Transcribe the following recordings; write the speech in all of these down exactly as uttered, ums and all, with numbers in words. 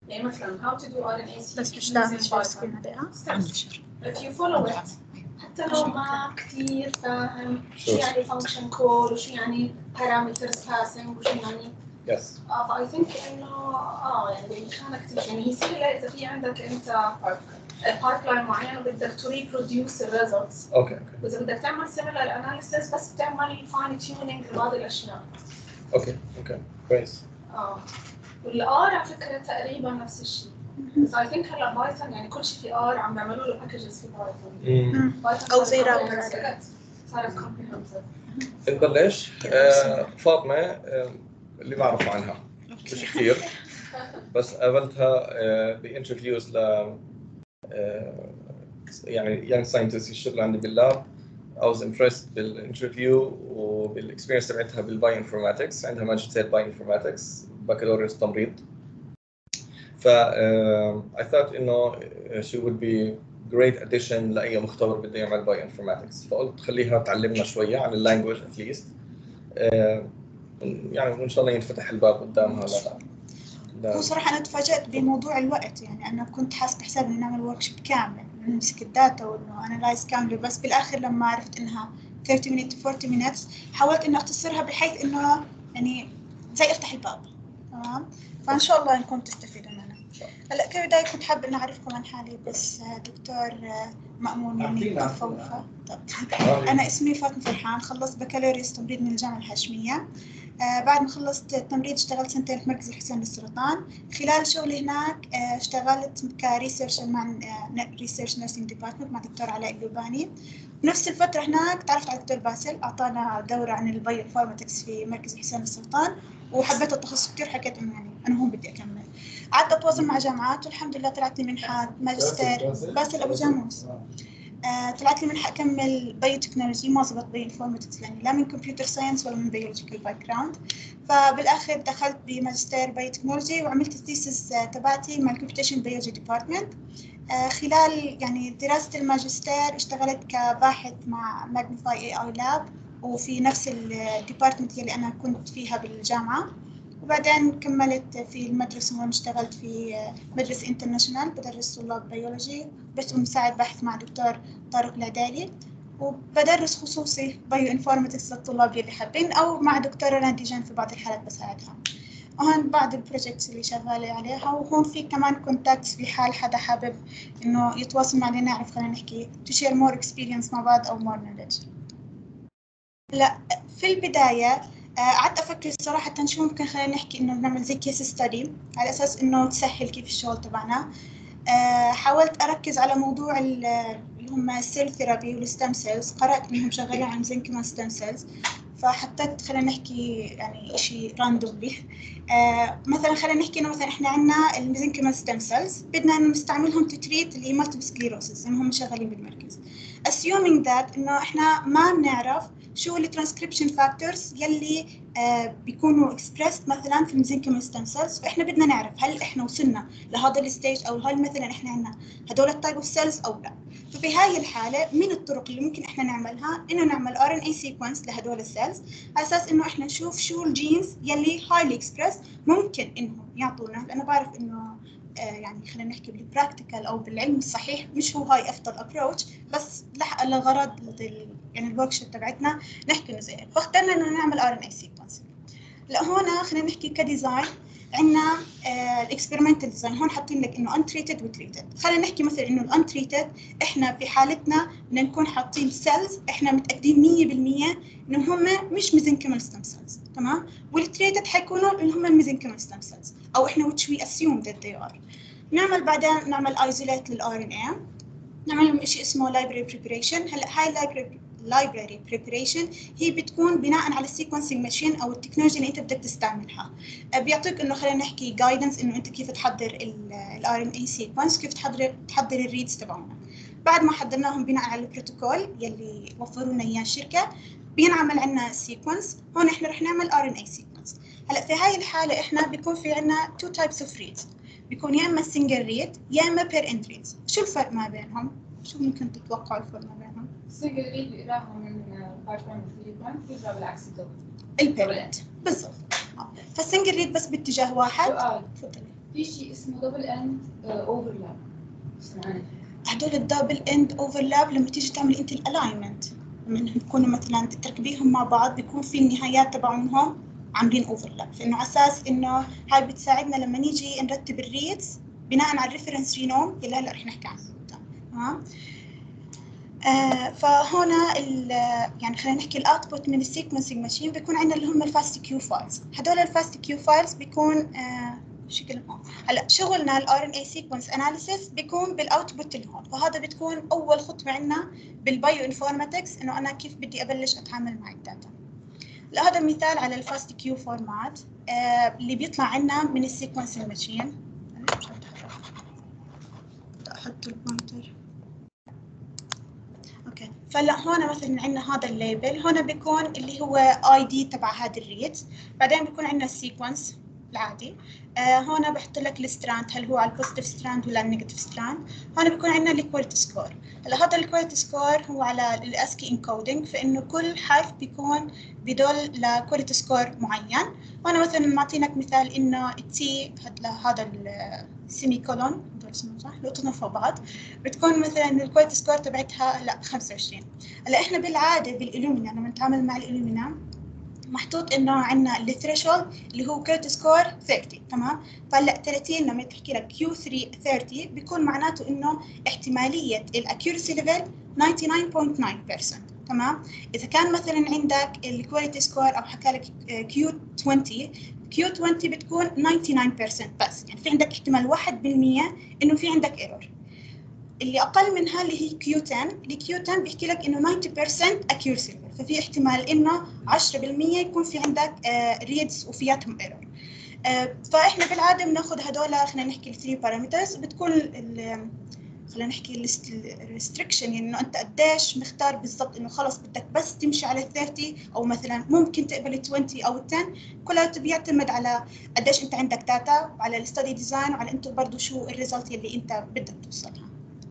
يعني مثلا how to do آر إن إيه sequencing بس مش لازم شير سكرين عليها. if you follow it حتى لو ما كتير فاهم شو يعني function call وشو يعني parameters passing وشو يعني yes اه I think إنه اه يعني مشان كتير يعني يصير لا إذا في عندك أنت pipeline معين وبدك to reproduce the results اوكي وإذا بدك تعمل similar analysis بس بتعمل fine tuning لبعض الأشياء. اوكي اوكي كويس. اه والآر على فكرة تقريبا نفس الشيء. بس I think هلا بايثون يعني كل شيء في آر عم بيعملوا له packages في بايثون. أو زي رابر. صارت comprehensive. نبلش. آه فاطمة آه اللي بعرف عنها مش كثير بس قابلتها آه بانترفيوز ل آه يعني young scientists يشتغلوا عندي باللاب. I was impressed بالانترفيو وبالاكسبيرينس تبعتها بالبايو انفورماتكس. عندها ماجستير بايو انفورماتكس بكالوريوس تمريض. ف uh, I thought إنه she would be great addition لأي مختبر بده يعمل بايو انفورماتكس. فقلت خليها تعلمنا شوية عن اللانجوج at least. uh, يعني وإن شاء الله ينفتح الباب قدامها. لا هو صراحة أنا تفاجأت بموضوع الوقت. يعني أنا كنت حاسة حساب إنه نعمل وركشوب كامل نمسك الداتا وإنه أنالايز كاملة، بس بالآخر لما عرفت إنها thirty minutes to forty minutes حاولت إنه أختصرها بحيث إنه يعني زي أفتح الباب. تمام. فإن شاء الله إنكم تستفيدوا منها. هلا كبداية كنت حابة إني أعرفكم عن حالي بس دكتور مأمون يعني متفوقة. أنا اسمي فاطمة فرحان، خلصت بكالوريوس تمريض من الجامعة الهاشمية. آه بعد ما خلصت التمريض اشتغلت سنتين في مركز الحسين للسرطان. خلال شغلي هناك آه اشتغلت كريسيرشر مع ريسيرش نيرسينج ديبارتمنت مع دكتور علاء الجوباني. بنفس الفترة هناك تعرفت على دكتور باسل، أعطانا دورة عن البايو انفورماتكس في مركز الحسين للسرطان وحبيت التخصص كتير. حكيت إنه يعني أنا هون بدي أكمل. قعدت أتواصل مع جامعات والحمد لله طلعت لي منحة ماجستير. باسل أبو جاموس. آه، طلعت لي منحة أكمل بايو تكنولوجي ما زبط بايو انفورماتكس يعني لا من كمبيوتر ساينس ولا من بيولوجيكال باك جراوند. فبالآخر دخلت بماجستير بايو تكنولوجي وعملت الثيسس تبعتي مع الكمبيوتيشن بيولوجي ديبارتمنت. آه، خلال يعني دراسة الماجستير اشتغلت كباحث مع ماجنيفاي اي اي لاب وفي نفس الديبارتمنت اللي أنا كنت فيها بالجامعة. وبعدين كملت في المدرسة وأنا اشتغلت في مدرسة انترناشونال بدرس طلاب بيولوجي بس مساعد باحث مع دكتور طارق العدالي، وبدرس خصوصي بايو انفورماتكس للطلاب اللي حابين أو مع دكتورة نادجان في بعض الحالات بساعدها. وهون بعض البروجكتس اللي شغالة عليها. وهون في كمان كونتاكتس في حال حدا حابب إنه يتواصل معنا نعرف خلينا نحكي to share more experience مع بعض أو more knowledge. لا في البداية قعدت أفكر صراحة شو ممكن خلينا نحكي إنه نعمل زي كيس ستادي على أساس إنه تسهل كيف الشغل تبعنا. حاولت أركز على موضوع اللي هم السيل ثيرابي والستام سيلز. قرأت إنهم شغالين عن زنكما ستام سيلز فحطيت خلينا نحكي يعني إشي راندوملي. آه مثلا خلينا نحكي إنه مثلا إحنا عنا الميزنكما ستام سيلز بدنا إنه نستعملهم تتريت اللي مالتيبل سكليروسيس إنهم شغالين بالمركز. assuming that إنه إحنا ما بنعرف شو الترانسكريبشن فاكتورز يلي آه بيكونوا اكسبريسد مثلا في الميزنكما ستام سيلز. فإحنا بدنا نعرف هل إحنا وصلنا لهذا الستيج أو هل مثلا إحنا عنا هدول التايب اوف سيلز أو لا. ففي هاي الحالة من الطرق اللي ممكن إحنا نعملها إنه نعمل آر إن إيه sequence لهدول السيلز على أساس إنه إحنا نشوف شو الجينز يلي highly expressed ممكن إنهم يعطونا. لأنه بعرف إنه آه يعني خلينا نحكي بالبراكتيكال أو بالعلم الصحيح مش هو هاي أفضل أبروتش بس لغرض يعني الوركشوب تبعتنا نحكي إنه زي هيك. فاخترنا إنه نعمل آر إن إيه sequence. لا هون خلينا نحكي كديزاين عندنا الاكسبيرمنتال ديزاين. هون حاطين لك انه untreated وتريتد. خلينا نحكي مثلا انه الانتريتد احنا في حالتنا بدنا نكون حاطين سيلز احنا متاكدين مية بالمية انهم هم مش ميزنكيمال ستام سيلز. تمام. والتريتد حيكونوا اللي هم الميزنكيمال ستام سيلز او احنا which we assume that they are. نعمل بعدين نعمل ايزوليت للار ان اي نعمل لهم شيء اسمه library preparation. هلا هاي library library preparation هي بتكون بناء على السيكونسينج ماشين او التكنولوجيا اللي انت بدك تستعملها. بيعطيك انه خلينا نحكي guidance انه انت كيف تحضر ال آر إن إيه sequence كيف تحضر تحضر الريدز تبعنا. بعد ما حضرناهم بناء على البروتوكول يلي وفروا لنا اياه الشركه بينعمل عندنا سيكونس. هون احنا رح نعمل آر إن إيه sequence. هلا في هاي الحاله احنا بيكون في عندنا two types of reads. بيكون يا اما single read يا اما per end reads. شو الفرق ما بينهم؟ شو ممكن تتوقعوا الفرق ما بينهم؟ السنجل ريد بيقراها من بايبون ثري بيقرا بالعكس الدور البيرنت بالضبط. فالسنجل ريد بس باتجاه واحد. سؤال تفضلي. في شيء اسمه دبل اند اوفرلاب سمعنا هدول الدبل اند اوفرلاب لما تيجي تعمل انت الالاينمنت لما بيكونوا مثلا تركبيهم مع بعض بيكون في النهايات تبعهم عاملين اوفرلاب، فانه على اساس انه هاي بتساعدنا لما نيجي نرتب الريدز بناء على الريفرنس جينوم اللي هلا رح نحكي عنه. تمام. آه فهنا يعني خلينا نحكي الاوتبوت من السيكونسينج ماشين بيكون عندنا اللي هم الفاست كيو فايلز. هدول الفاست كيو فايلز بيكون آه شكلهم هلا شغلنا الار ان اي سيكونس اناليسيس بيكون بالاوتبوت اللي هون، فهذا بتكون اول خطوه عندنا بالبايو انفورماتكس انه انا كيف بدي ابلش اتعامل مع الداتا. لا هذا مثال على الفاست كيو فورمات آه اللي بيطلع عندنا من السيكونسينج ماشين. بدي احط البوينتر. اوكي فهلا هون مثلا عندنا هذا الليبل، هون بيكون اللي هو اي دي تبع هذا الريت، بعدين بيكون عندنا السيكونس العادي. آه هون بحط لك الستراند هل هو على البوزيتيف ستراند ولا النيجاتيف ستراند. هون بيكون عندنا الكواليتي سكور. هلا هذا الكواليتي سكور هو على الاسكي انكودينج، فانه كل حرف بيكون بدل لكواليتي سكور معين. هون مثلا معطينك مثال انه التي هذا السيمي كولون هذول اسمهم صح لو فوق بعض بتكون مثلا الكواليتي سكور تبعتها لا خمسة وعشرين. هلا احنا بالعاده بالالومينا لما نتعامل مع الالومينا محطوط انه عندنا الثريشولد اللي هو كواليتي سكور ثلاثين. تمام. فهلا ثلاثين لما تحكي لك كيو ثلاثة ثلاثين بيكون معناته انه احتماليه الاكيورسي ليفل تسعة وتسعين فاصلة تسعة بالمية. تمام. اذا كان مثلا عندك الكواليتي سكور او حكى لك كيو عشرين كيو عشرين بتكون تسعة وتسعين بالمية بس، يعني في عندك احتمال واحد بالمية انه في عندك ايرور. اللي اقل منها اللي هي كيو عشرة، اللي كيو عشرة بيحكي لك انه تسعين بالمية accuracy level، ففي احتمال انه عشرة بالمية يكون في عندك ريدز وفياتهم ايرور. فاحنا بالعاده بناخذ هدول خلينا نحكي الثري بارامترز بتكون خلينا نحكي الريستريكشن، يعني انه انت قديش مختار بالضبط انه خلص بدك بس تمشي على ثلاثين او مثلا ممكن تقبل عشرين او عشرة، كلها بيعتمد على قديش انت عندك داتا وعلى الستدي ديزاين وعلى انت برضه شو الريزلت اللي انت بدك توصلها.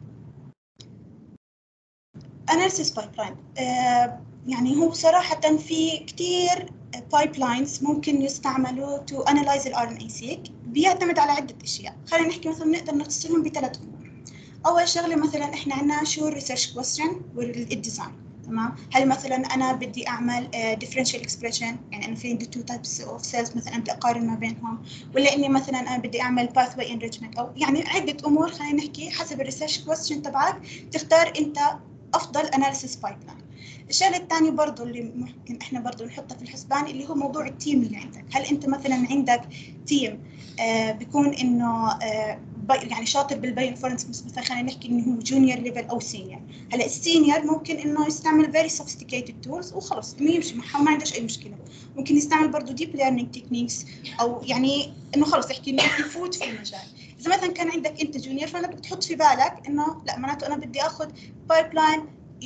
analysis pipeline آه يعني هو صراحة في كتير pipelines ممكن يستعملوا to analyze ال آر إن إيه seq، بيعتمد على عدة أشياء. خلينا نحكي مثلا نقدر نفصلهم بثلاث أمور. أول شغلة مثلا إحنا عنا شو research question والديزاين. تمام. هل مثلا أنا بدي أعمل uh, differential expression، يعني أنا في عندي two types of cells مثلا بدي أقارن ما بينهم، ولا إني مثلا أنا بدي أعمل pathway enrichment، أو يعني عدة أمور خلينا نحكي حسب الريسيرش question تبعك تختار أنت أفضل analysis pipeline. الشغله الثانيه برضه اللي ممكن احنا برضه نحطها في الحسبان اللي هو موضوع التيم اللي عندك. هل انت مثلا عندك تيم آه بيكون انه آه يعني شاطر بالبايو انفورماتكس، مثلا خلينا نحكي انه هو جونيور ليفل او سينيور. هلا السينيور ممكن انه يستعمل فيري سوفيستيكيتد تولز وخلص انه يمشي معه ما عندوش اي مشكله. ممكن يستعمل برضه ديب ليرنينج تكنيكس، او يعني انه خلص يحكي انه يفوت في المجال. اذا مثلا كان عندك انت جونيور فانت بدك تحط في بالك انه لا معناته انا بدي اخذ بايبلاين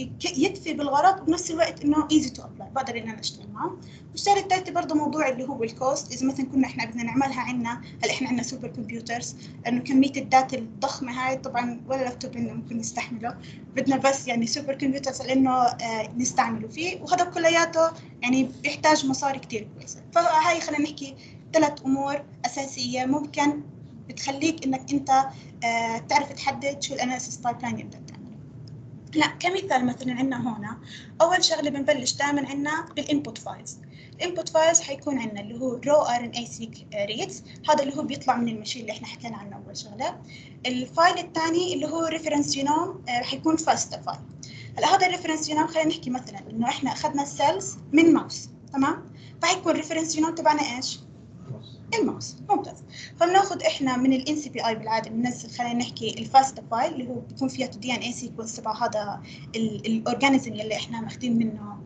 يكفي بالغرض وبنفس الوقت انه ايزي تو ابلاي بقدر ان انا اشتغل معه. والشغله الثالثه برضه موضوع اللي هو الكوست. اذا مثلا كنا احنا بدنا نعملها عندنا هلا احنا عندنا سوبر كمبيوترز، لانه كميه الداتا الضخمه هاي طبعا ولا لابتوب عندنا ممكن نستحمله، بدنا بس يعني سوبر كمبيوترز لانه آه نستعمله فيه، وهذا كلياته يعني بيحتاج مصاري كثير كويسه. فهاي خلينا نحكي ثلاث امور اساسيه ممكن بتخليك انك انت آه تعرف تحدد شو الاناليسيس بايبلاين اللي بدك تعمله. لا كمثال مثلا عندنا هنا اول شغله بنبلش دائما عندنا بالانبوت فايلز. الانبوت فايلز حيكون عندنا اللي هو رو ار ان اي سيك ريدز، هذا اللي هو بيطلع من المشين اللي احنا حكينا عنه اول شغله. الفايل الثاني اللي هو ريفرنس جينوم حيكون فاست فايل. هلا هذا الريفرنس جينوم خلينا نحكي مثلا انه احنا اخذنا السيلز من ماوس. تمام. فحيكون الريفرنس جينوم تبعنا ايش؟ الماوس. ممتاز. فبناخذ احنا من الان سي بي اي بالعاده بننزل خلينا نحكي الفاست فايل اللي هو بيكون فيها دي ان اي سيكونس تبع هذا الاورجانيزم اللي احنا ماخذين منه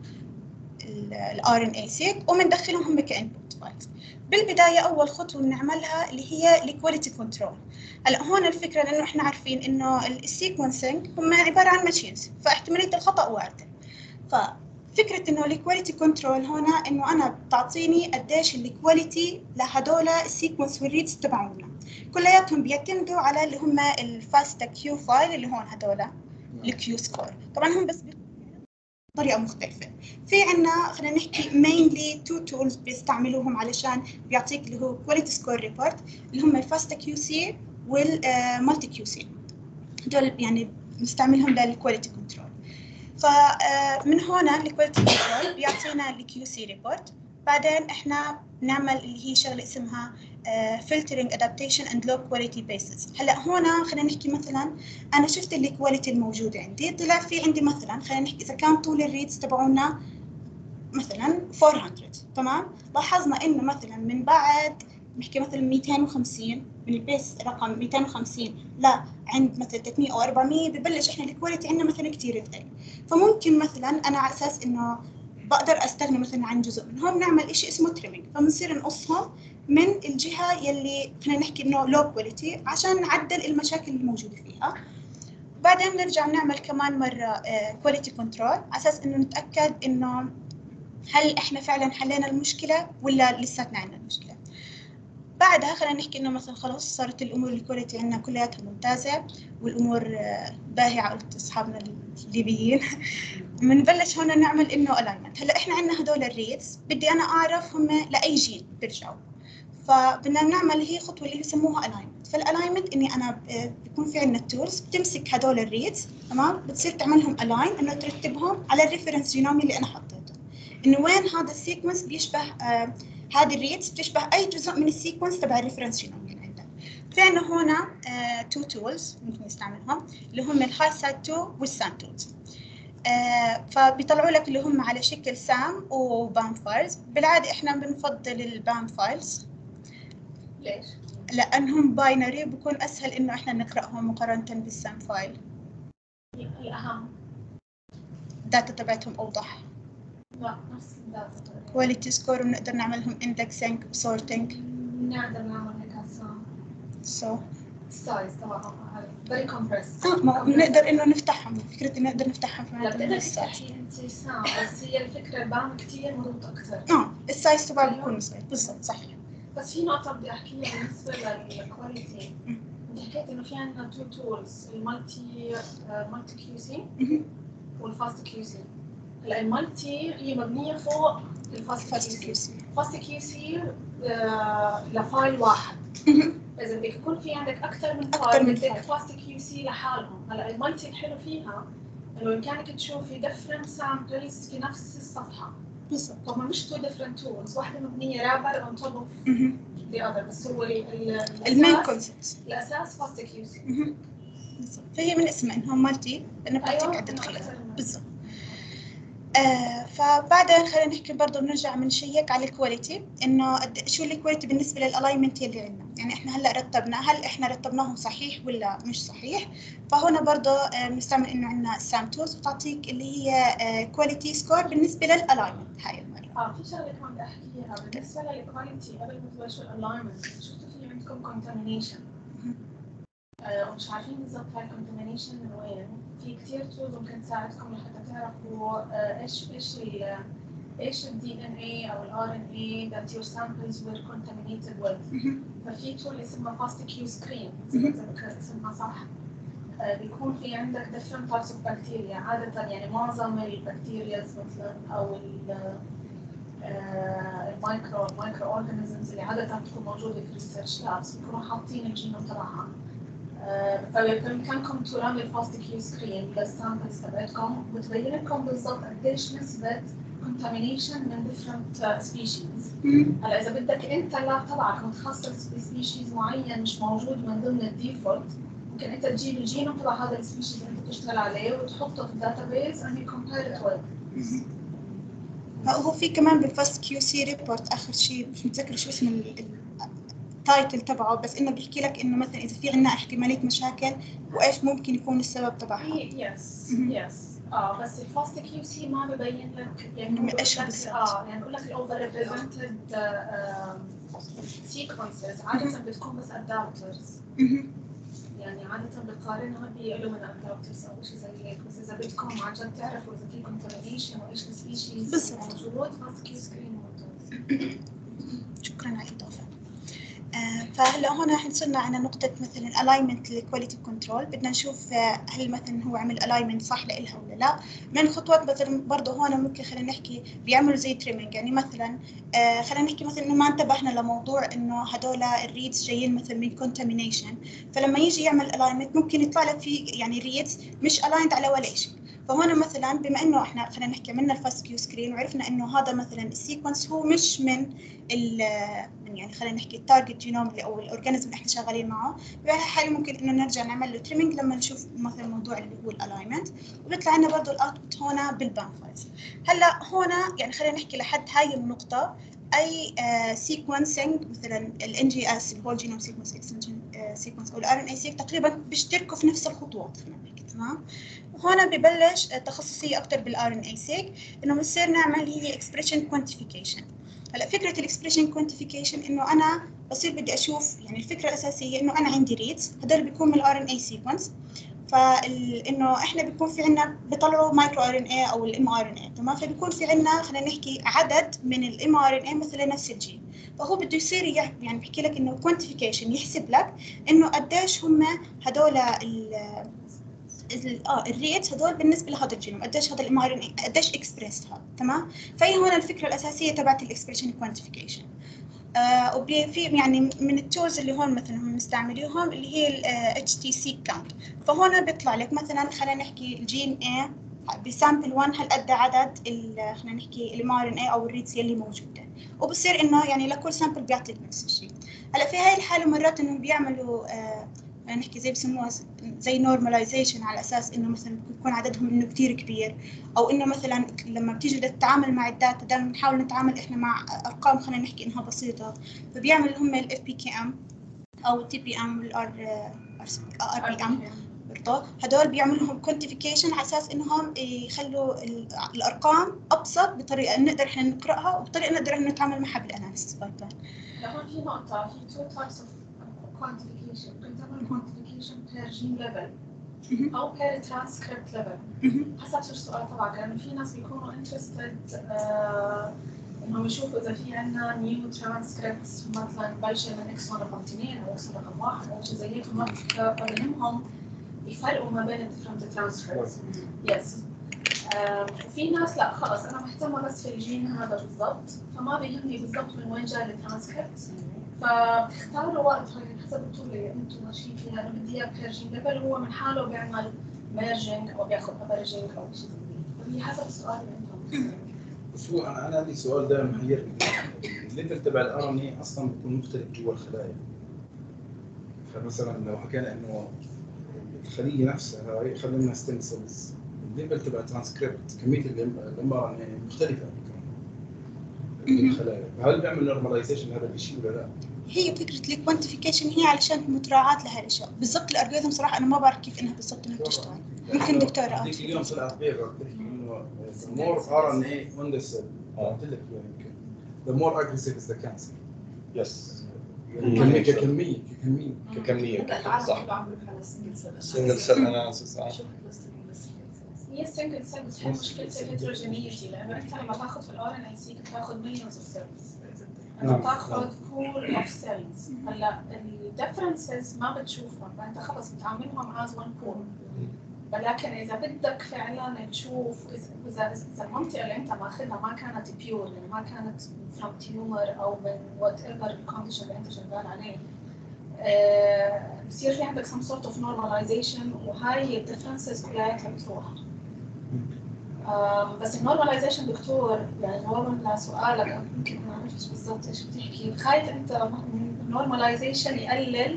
الار ان اي سيك، وبندخلهم هم كانبوت فايلز. بالبدايه اول خطوه بنعملها اللي هي الكواليتي كنترول. هلا هون الفكره لانه احنا عارفين انه السيكونسنج هم عباره عن ماشينز، فاحتماليه الخطا وارده. ف فكرة إنه الكواليتي كنترول هنا إنه أنا بتعطيني قديش الكواليتي لهدول السيكونس والريدز تبعونا، كلياتهم بيعتمدوا على اللي هم الفاستا كيو فايل اللي هون هدول الكيو سكور. طبعا هم بس طريقة مختلفة. في عنا خلينا نحكي mainly two tools بيستعملوهم علشان بيعطيك اللي هو quality score report اللي هم الفاستا كيو سي والمالتي كيو سي. دول يعني بنستعملهم للكواليتي كنترول. فمن هنا الكواليتي كنترول بيعطينا الكيو سي ريبورت. بعدين احنا بنعمل اللي هي شغله اسمها filtering adaptation and low quality basis. هلا هنا خلينا نحكي مثلا انا شفت الكواليتي الموجوده عندي، طلع في عندي مثلا خلينا نحكي اذا كان طول الريدز تبعونا مثلا أربعمية، تمام؟ لاحظنا انه مثلا من بعد نحكي مثلا مئتين وخمسين من البيس رقم مئتين وخمسين لا عند مثلا ثلاثمية او أربعمية ببلش احنا الكواليتي عندنا مثلا كثير تقل. فممكن مثلا انا على اساس انه بقدر استغني مثلا عن جزء منهم نعمل شيء اسمه تريمينج، فبنصير نقصهم من الجهه يلي خلينا نحكي انه لو كواليتي عشان نعدل المشاكل الموجوده فيها. بعدين نرجع نعمل كمان مره كواليتي كنترول على اساس انه نتاكد انه هل احنا فعلا حلينا المشكله ولا لساتنا عندنا المشكله. بعدها خلينا نحكي انه مثلا خلاص صارت الامور الكواليتي عندنا كلياتها ممتازه والامور باهيه على اصحابنا الليبيين. بنبلش هون نعمل انه الاينمنت. هلا احنا عندنا هدول الريدز بدي انا اعرف هم لاي جين بيرجعوا، فبدنا نعمل هي خطوه اللي بسموها الاينمنت. فالالاينمنت اني انا بيكون في عندنا التولز بتمسك هدول الريدز، تمام، بتصير تعملهم الاين انه ترتبهم على الريفرنس جينومي اللي انا حطيته، انه وين هذا السيكونس بيشبه آه هذه الريدز بتشبه اي جزء من السيكونس تبع الريفرنس جينوم اللي عندك. في عندنا هنا تو تولز ممكن نستعملهم اللي هم الهاي سايد تو والسام تولز. آه فبيطلعوا لك اللي هم على شكل سام وبام فايلز. بالعاده احنا بنفضل البام فايلز. ليش؟ لانهم باينري بكون اسهل انه احنا نقراهم مقارنه بالسام فايل. الاهم الداتا تبعتهم اوضح. لا نفس الداتا. كواليتي سكور بنقدر نعملهم اندكسينج وسورتنج. نقدر نعمل هيك هسه. سو السايز تبعهم فيري كومبريس. اه بنقدر انه نفتحهم، فكره انه نقدر نفتحهم في لا بتقدر تفتحي انت سام، بس هي الفكره البام كثير مضبوط اكثر. اه السايز تبعه بيكون صغير بالضبط صحيح. بس في نقطه بدي احكيها بالنسبه للكواليتي. انت حكيت انه في عندنا تو تولز، المالتي مالتي كيو سي والفاست كيو سي. هلا المالتي هي مبنيه فوق الفاست كيو سي. الفاست كيو سي لفايل واحد. إذا بدك يكون في عندك أكثر من فايل بدك فاست كيو سي لحالهم. هلا المالتي الحلو فيها إنه بإمكانك تشوفي different samples في نفس الصفحة. بالضبط. طبعا مش two different tools، واحدة مبنية رابر on top of the other، بس هو المين كونسبت الأساس فاست كيو سي. بالضبط. فهي من اسمها إنها مالتي لأنه بتعطيك عدة خيارات. بالضبط. آه فبعدين خلينا نحكي برضه بنرجع بنشيك على الكواليتي انه شو الكواليتي بالنسبه للالاينمنت اللي عندنا. يعني احنا هلا رتبنا هل احنا رتبناهم صحيح ولا مش صحيح. فهنا برضه بنستعمل انه عندنا سام تولز بتعطيك اللي هي كواليتي سكور بالنسبه للالاينمنت هاي المره. اه في شغله كمان بدي احكيها بالنسبه للكواليتي قبل ما تبلشوا الالاينمنت. شفتوا في عندكم كونتامينيشن ومش عارفين بالضبط هاي الكونتامينيشن من وين. في كثير تولز ممكن تساعدكم لحتى تعرفوا ايش ايش ال ايش الدي ان اي او الار ان اي that your samples were contaminated with. ففي تول اسمها فاست كيو سكرين اذا بذكر اسمها صح. بيكون في عندك different types of bacteria عاده، يعني معظم البكتيريا مثلا او المايكرو المايكرو اورجانيزمز اللي عاده بتكون موجوده في الريسيرش لابس بيكونوا حاطين الجينوم تبعها. فبإمكانكم ترانوا الفاست كيو سكرين للسامبلز تبعتكم وتبين لكم بالضبط قديش نسبة contamination من different species. هلا إذا بدك أنت اللاب تبعك متخصص بسبيشيز معين مش موجود من ضمن الديفولت، ممكن أنت تجيب الجينوم تبع هذا السبيشيز اللي أنت بتشتغل عليه وتحطه في الداتابيز and you compare it with. هو في كمان بالفاست كيو سي ريبورت آخر شيء مش متذكر شو اسم التايتل تبعه، بس انه بيحكي لك انه مثلا اذا في عندنا احتماليه مشاكل وايش ممكن يكون السبب تبعها. يس يس اه بس الفاست كيو سي ما ببين لك يعني ايش بالضبط. اه يعني بقول لك الاوفر ريبريزنتد سيكونسز عاده بتكون بس ادابترز. يعني عاده بتقارنها بالومنا ادابترز او شيء زي هيك. بس اذا بدكم عن جد تعرفوا اذا في كونتامينيشن وايش السبيشيز موجود فاست كيو سكرين ممتاز. شكرا على الاضافه. فهلا هون احنا وصلنا على نقطة مثلا alignment للكواليتي كنترول. بدنا نشوف هل مثلا هو عمل alignment صح لإلها ولا لا. من خطوات مثلا برضه هون ممكن خلينا نحكي بيعملوا زي trimming، يعني مثلا خلينا نحكي مثلا إنه ما انتبهنا لموضوع إنه هدول الريدز جايين مثلا من contamination، فلما يجي يعمل alignment ممكن يطلع لك في يعني ريدز مش aligned على ولا شيء. فهون مثلا بما انه احنا خلينا نحكي عملنا الفاست كيو سكرين وعرفنا انه هذا مثلا السيكونس هو مش من ال من يعني خلينا نحكي التارجت جينوم او الاورجانيزم اللي احنا شغالين معه، بهالحاله ممكن انه نرجع نعمل له تريمينج لما نشوف مثلا الموضوع اللي هو الالاينمنت، وبيطلع لنا برضه الاوتبوت هنا بالبان فايلز. هلا هنا يعني خلينا نحكي لحد هاي النقطه اي سيكونسينج مثلا الان جي اس الهول جينوم سيكونس اكستنشن سيكونس او الار ان اي سيك تقريبا بيشتركوا في نفس الخطوات خلينا نحكي. تمام. وهنا ببلش تخصصيه اكثر بالار ان اي سيك انه بنصير نعمل هي اكسبريشن كوانتيفيكيشن. هلا فكره الاكسبريشن كوانتيفيكيشن انه انا بصير بدي اشوف يعني الفكره الاساسيه انه انا عندي ريدز هدول بيكون من الار ان اي سيكونس، فانه احنا بيكون في عندنا بيطلعوا مايكرو ار ان اي او الام ار ان اي. تمام. فبيكون في عندنا خلينا نحكي عدد من الام ار ان اي مثلا نفس الجين، فهو بده يصير يعني بحكي لك انه كوانتيفيكيشن يحسب لك انه قديش هم هدول ال اه الريتس هدول بالنسبه لهذا الجينوم قديش هذا الام ار ان اي قديش اكسبريس هذا. تمام. فهي هون الفكره الاساسيه تبعت الاكسبريشن كوانتيفيكيشن. آه وفي يعني من التولز اللي هون مثلا هم مستعمليهم اللي هي ال اتش تي سي كاونت. فهون بيطلع لك مثلا خلينا نحكي الجين A بسامبل واحد هل قد عدد خلينا نحكي الام ار ان اي او الريتس اللي موجوده، وبصير انه يعني لكل سامبل بيعطيك نفس الشيء. هلا في هاي الحاله مرات انهم بيعملوا آه نحكي زي بسموها زي نورماليزيشن على اساس انه مثلا بيكون عددهم انه كثير كبير، او انه مثلا لما بتيجي تتعامل مع الداتا دائما بنحاول نتعامل احنا مع ارقام خلينا نحكي انها بسيطه، فبيعمل هم الاف بي كي ام او التي بي ام والار ار بي ام برضه هدول بيعملوا لهم كوانتيفيكيشن على اساس انهم يخلوا الارقام ابسط بطريقه نقدر احنا نقراها وبطريقه نقدر احنا نتعامل معها بالاناليسيس بايثون. هون في نقطه في تو تايبس اوف quantification. كنت أعمل quantification per gene level أو per transcript level حسب شو السؤال تبعك، لأنه في ناس بيكونوا interested آه إنهم يشوفوا إذا في عنا new transcripts مثلاً بلشة من إكسون رقم اثنين أو إكسون رقم واحد أو شيء زي هيك، فبهمهم يفرقوا ما بين different transcripts. yes. آه وفي ناس لا خلص أنا مهتمة بس في الجين هذا بالضبط، فما بيهمني بالضبط من وين جاي الترانسكريبت، فبتختاروا وقت حسب الطول اللي انتم ماشيين فيها. انا بدي اياه بيرجينج ليفل هو من حاله بيعمل ميرجينج او بياخذ ابرجينج او شيء زي هيك، فهي حسب السؤال اللي انتم. بس هو انا انا عندي سؤال دائما محيرني، الليفل تبع الار ان اي اصلا بيكون مختلف جوا الخلايا. فمثلا لو حكينا انه الخليه نفسها هاي خلينا ستيم سيلز، الليفل تبع ترانسكريبت كميه الام ار ان اي مختلفه الخلايا، هل بيعمل نورماليزيشن هذا الشيء ولا لا؟ هي فكره الكوانتيفيكيشن هي علشان مراعاه لهالاشياء بالضبط. الالجوريثم صراحه انا ما بعرف كيف انها بالضبط انها بتشتغل. ممكن دكتوره هذيك اليوم طلعت بيبر بتحكي انه the more ار ان اي on the cell قلت لك يمكن the more aggressive is the cancer. يس يعني ككميه ككميه ككميه صح. سنجل سيل اناليسيس هي السنجل سيل بتحل مشكله الهيتروجينيتي، لانه انت لما تاخذ في الار ان اي سي بتاخذ مليونز اوف سيلز، انت بتاخذ بول اوف سيلز. هلا الديفرنسز ما بتشوفهم، فانت خلص بتعاملهم از وان بول. ولكن اذا بدك فعلا تشوف اذا اذا المنطقه اللي انت ماخذها ما كانت بيور، يعني ما كانت فروم تيومر او من وات ايفر الكونديشن اللي انت شغال عليه، أه بصير في عندك some sort of normalization، وهاي الديفرنسز كلها بتروح. أه بس النورماليزيشن دكتور يعني جوابا لسؤالك يمكن ما عرفتش بالضبط ايش بتحكي، خايف انت النورماليزيشن يقلل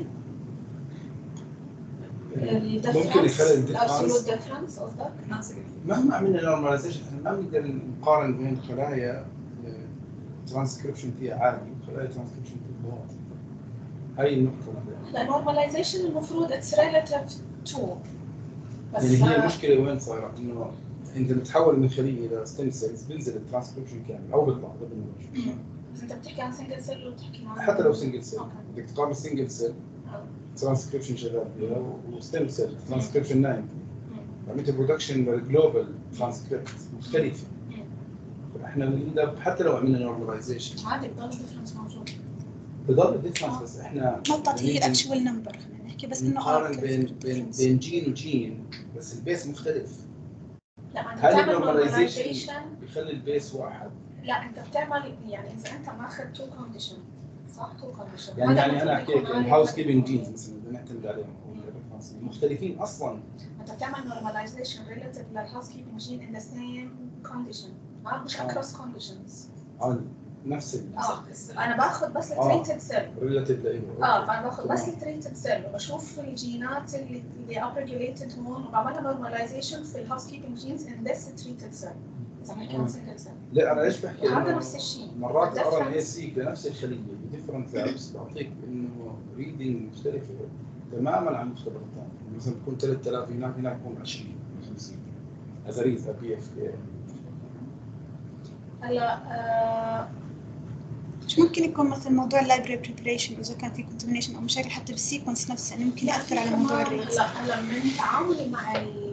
ممكن يخلي الابسولوت ديفرنس قصدك؟ مهما عملنا نورماليزيشن احنا ما بنقدر نقارن بين خلايا ترانسكريبشن فيها عالي وخلايا ترانسكريبشن فيها واطي. هاي النقطة. لا نورماليزيشن المفروض اتس ريلاتيف تو، بس يعني هي المشكلة وين صايرة؟ انه انت بتحول من خلية الى ستيم سيلز بينزل الترانسكريبشن كامل او بيطلع ضمن الوجه. بس انت بتحكي عن سنجل سيل وبتحكي عن حتى لو سنجل سيل بدك تقارن سنجل سيل ترانسكريبشن شغال فيها وستيم سيل ترانسكريبشن نايم، عمليه برودكشن للجلوبال ترانسكريبت مختلفه. فاحنا بنقدر حتى لو عملنا نورماليزيشن عادي بضل الديفرنس موجود. بضل الديفرنس بس احنا ما بتعطي هي الاكشوال نمبر، خلينا نحكي بس انه نقارن بين بين بين جين وجين بس البيس مختلف. لا انت هل بتعمل النورماليزيشن نورماليزيشن؟ بيخلي البيس واحد؟ لا انت بتعمل يعني اذا انت ماخذ تو كونديشن صح، تو كونديشن يعني يعني انا احكي لك الهاوس كيبنج جينز مثلا بدنا نعتمد عليهم مختلفين اصلا. انت بتعمل نورماليزيشن ريلاتيف للهاوس كيبنج جين ان ذا سيم كونديشن، ما مش اكروس كونديشنز. اه نفس ال اه انا باخذ بس التريتد سيل ريلاتيف لايه؟ اه فانا باخذ بس التريتد سيل وبشوف الجينات اللي اللي ابريجوليتد هون وبعملها نورماليزيشن في الهاوس كيبنج جينز ان ذس تريتد سيل. اذا ما كان سنجل سيل. لا انا ليش بحكي هذا نفس الشيء. مرات الار ان اي سيك لنفس الخليه بديفرنت لابس بعطيك انه ريدنج مختلفه تماما عن المختبر الثاني، مثلا بكون ثلاثة آلاف هناك هناك بكون عشرين خمسين هذا ريد بي اف كي. هلا مش ممكن يكون مثلا موضوع اللايبرري بريبريشن اذا كان في كونتامينيشن او مشاكل حتى بالسيكونس نفسه انه ممكن ياثر على موضوع الريت؟ هلا هلا من تعاملي مع ال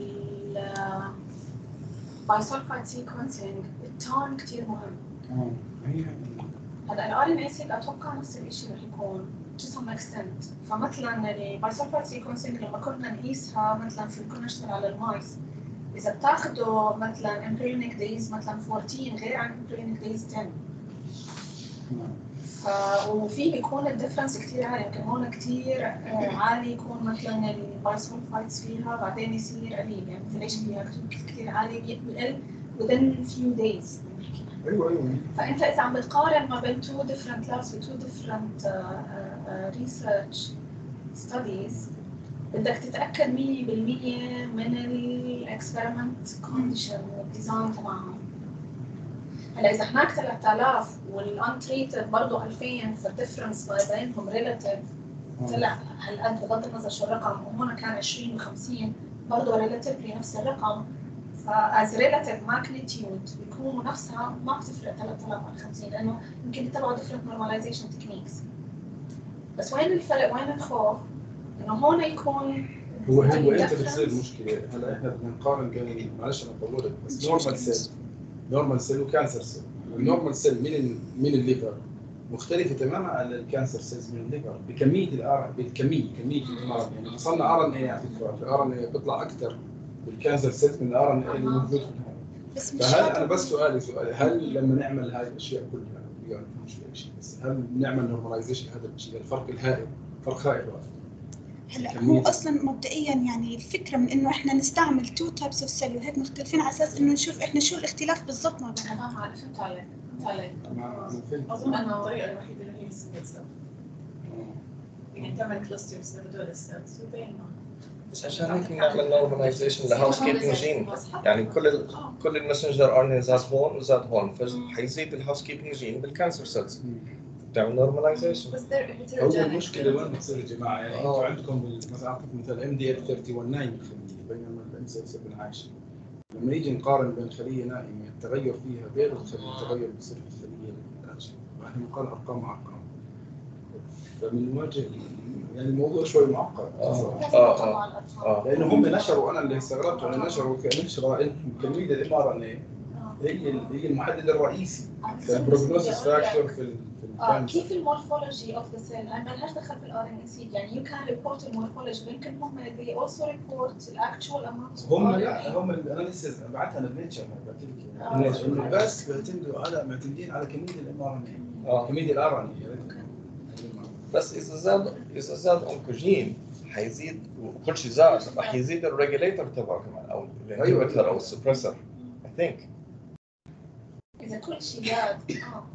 بايسولفايد سيكونسينج التون كثير مهم. اه هي هلا الار ان اي سيك اتوقع نفس الشيء رح يكون to some extent. فمثلا البايسولفايد سيكونسينج لما كنا نقيسها مثلا في كنا نشتغل على المايس، اذا بتاخذوا مثلا embryonic days مثلا أربعتاشر غير عن embryonic days عشرة. ف وفي بيكون الديفرنس كثير عالي، يمكن هون كثير عالي يكون مثلا البايسولفايدز فيها بعدين يصير قليل، يعني الفيليشن فيها كثير عالي بيقل within few days. ايوه ايوه فانت اذا عم بتقارن ما بين two different labs و two different uh, uh, research studies بدك تتاكد مية بالمية من الاكسبيرمنت كونديشن والديزاين تبعهم. هلا اذا هناك ثلاثة آلاف والانتريتد برضه ألفين فالديفرنس ما بينهم ريلاتيف طلع هالقد بغض النظر شو الرقم، وهون كان عشرين وخمسين برضه ريلاتيفلي نفس الرقم، فاز ريلاتيف ماجنتيود بيكونوا نفسها ما بتفرق ثلاثة آلاف عن خمسين لانه يمكن يتبعوا ديفرنت نورماليزيشن تكنيكس. بس وين الفرق وين الخوف؟ انه هون يكون هو هو انت بتصير المشكله. هلا احنا بدنا نقارن بين معلش انا بطولك بس نورمال سيل نورمال سيل وكانسر سيل. النورمال سيل من من الليفر مختلفه تماما عن الكانسر سيلز من الليفر بكميه الار بالكميه كميه الار يعني وصلنا ار ان اي على فكره الار ان اي بيطلع اكثر بالكانسر سيلز من الار ان اي اللي موجود في الهواء. فهل انا بس سؤالي سؤالي هل لما نعمل هاي الاشياء كلها يعني مش شيء بس هل بنعمل نورماليزيشن هذا الشيء الفرق الهائل فرق هائل؟ هلا هو اصلا مبدئيا يعني الفكره من انه احنا نستعمل تو تايبس اوف سيل وهيك مختلفين على اساس انه نشوف احنا شو الاختلاف بالضبط ما بينهم. انا ما عارف فهمت عليك فهمت عليك اظن انه الطريقه الوحيده اللي هي السنجل سيل يعني تعمل كلاسترز لهدول السيلز وبينهم بس عشان هيك نعمل نورماليزيشن لهاوس كيبنج جين، يعني كل ال كل الماسنجر ار ان اي زاد هون وزاد هون فحيزيد الهاوس كيبنج جين بالكانسر سيلز تعمل نورماليزيشن. هو المشكله وين بتصير يا جماعه؟ يعني انتم عندكم مثلا اعطيك مثال ام دي ال واحد وثلاثين نايم الخليه بينما الام سي سبعة عايشه. لما نيجي نقارن بين خليه نائمه التغير فيها غير التغير بيصير في الخليه العايشه، واحنا نقارن ارقام مع ارقام. فمن وجه يعني الموضوع شوي معقد اه اه اه لانه هم نشروا انا اللي استغربت انا نشروا نشروا كميه الام ار ان اي هي هي المحدد الرئيسي كبروجنوسيس فاكتور في اه كيف المورفولوجي اوف ذا سيل؟ انا ما لهاش دخل في الار ان اي سي، يعني يو كان ريبورت المورفولوجي يمكن هم they also report الاكشوال اماونت هم لا هم الاناليسيس بعتها للنيتشر بعتلك انه بس بيعتمدوا على معتمدين على كميه الام ار ان اي كميه الار ان اي. بس اذا زاد اذا زاد اونكوجين حيزيد وكل شيء زاد رح يزيد الريجوليتر تبعه كمان او الانهبيتر او السبريسر اي ثينك. اذا كل شيء زاد اه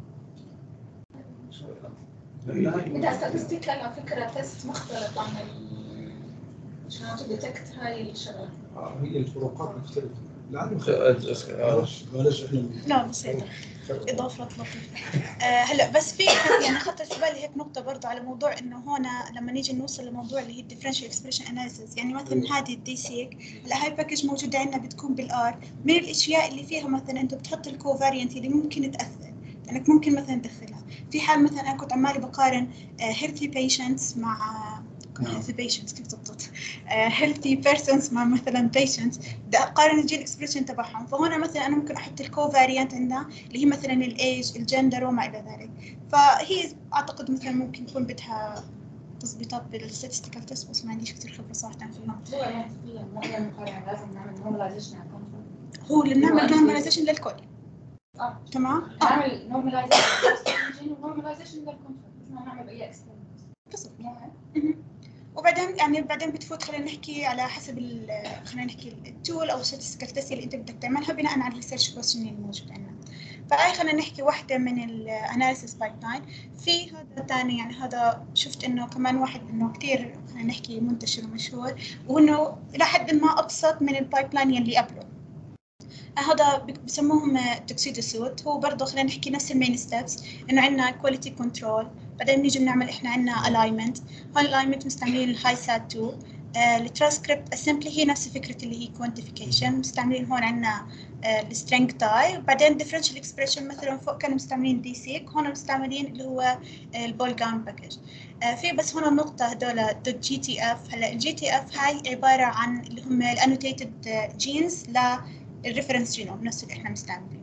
بدها ستاتستيكال على فكره تيست مختلف عن عشان تديتكت هاي الشغله. اه هي الفروقات مختلفه. لانه معلش احنا لا بسيطه اضافه لطيفه. آه هلا بس في يعني خطرت في بالي هيك نقطه برضه على موضوع انه هون لما نيجي نوصل لموضوع اللي هي الديفرنشال اكسبريشن اناليسيس، يعني مثلا هذه الدي سيك هلا هاي باكج موجوده عندنا بتكون بالار، من الاشياء اللي فيها مثلا انت بتحط الكوفاريانت اللي ممكن تاثر انك ممكن مثلا تدخلها في حال مثلا انا كنت عمالي بقارن هيلثي بيشنتس مع healthy patients كيف تضبط uh, healthy persons مع مثلا patients بدي أقارن الجين expression تبعهم. فهنا مثلا أنا ممكن أحط الكو variant عندنا اللي هي مثلا الage الجندر وما إلى ذلك. فهي أعتقد مثلا ممكن يكون بدها تظبيطات بالstatistical test بس ما عنديش كتير خبرة صراحة فيهم. هو يعني فيها ما هي مقارنة لازم نعمل normalization على الcontrol. هو اللي نعمل normalization للكل. آه. تمام. نعمل normalization normalization للcontrol. بس ما نعمل أي experiment. بالضبط. وبعدين يعني بعدين بتفوت خلينا نحكي على حسب خلينا نحكي التول او statistical test اللي انت بدك تعملها بناء على الريسيرش كويستشن اللي موجود عندنا. فهي خلينا نحكي واحدة من الاناليسيس بايبلاين. في هذا ثاني يعني هذا شفت انه كمان واحد انه كثير خلينا نحكي منتشر ومشهور وانه الى حد ما ابسط من البايبلاين اللي قبله. هذا بسموهم توكسيدو سوت. هو برضه خلينا نحكي نفس المين ستيبس انه عندنا كواليتي كنترول بعدين نيجي بنعمل احنا عندنا الاينمنت. هون الاينمنت مستعملين الهاي سات تو. الترانسكريبت اسمبلي هي نفس فكره اللي هي كوانتيفيكيشن مستعملين هون عندنا السترينج تاي. بعدين ديفرنشال اكسبريشن مثلا فوق كانوا مستعملين دي سيك هون مستعملين اللي هو البولغام باكج. في بس هون النقطه هذول دوت جي تي اف. هلا الجي تي اف هاي عباره عن اللي هم الانوتيتد جينز للريفرنس جينوم نفس اللي احنا مستعملينه.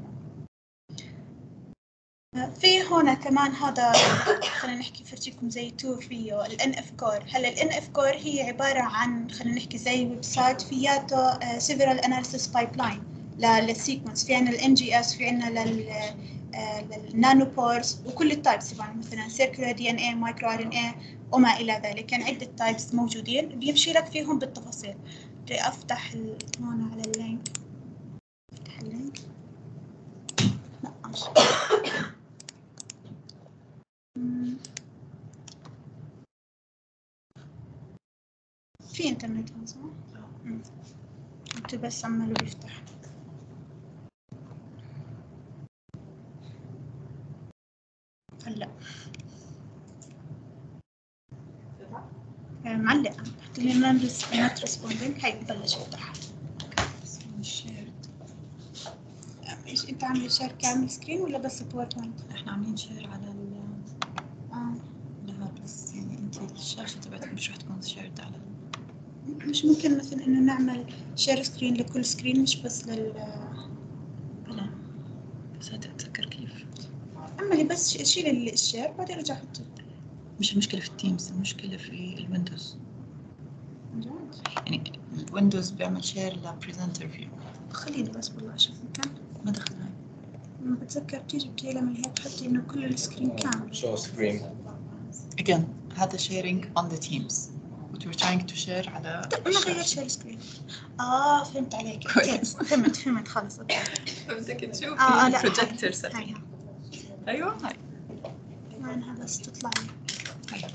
في هنا كمان هذا خلينا نحكي فرجيكم زي تور فيه ال إن إف كور. هلا ال إن إف كور هي عبارة عن خلينا نحكي زي ويب سايت فياته several analysis pipeline للسيكونس. في عنا ال إن جي إس في عنا لل للنانو بورز وكل التايبس طبعا مثلا سيركولار دي إن إيه مايكرو آر إن إيه وما إلى ذلك. يعني عدة تايبس موجودين بيمشي لك فيهم بالتفاصيل. بدي أفتح هون على اللينك. أفتح اللينك. لا مش في انترنت هون صح؟ امم انت بس عماله بيفتح. هلا معلق حتى لي نوت ريسبوندينج. هاي ببلش يفتح. ايش انت عامل شير كامل سكرين ولا بس باوربوينت؟ احنا عاملين شير على ال اه لا بس يعني انت الشاشة تبعتك مش رح تكون شيرد على مش ممكن مثلا انه نعمل شير سكرين لكل سكرين مش بس لل بلا بس هتتذكر كيف اعملي بس شيل الشير بعدين ارجع حطه. مش المشكلة في التيمز المشكلة في الويندوز. جد؟ يعني الويندوز بيعمل شير لبريزنتر فيو. خليني بس والله اشوف مكان. ما دخل هاي ما بتذكر بتيجي بتيجي من هيك تحطي انه كل السكرين كامل. show screen. again هذا sharing on the teams what we're trying to share على طب انا غير شير سكرين. اه فهمت عليك. كويس. فهمت فهمت خلص. بدك تشوفي اه اه لا البروجيكتور هاي سيتنج. هاي ايوه هاي وينها بس تطلع لي. هاي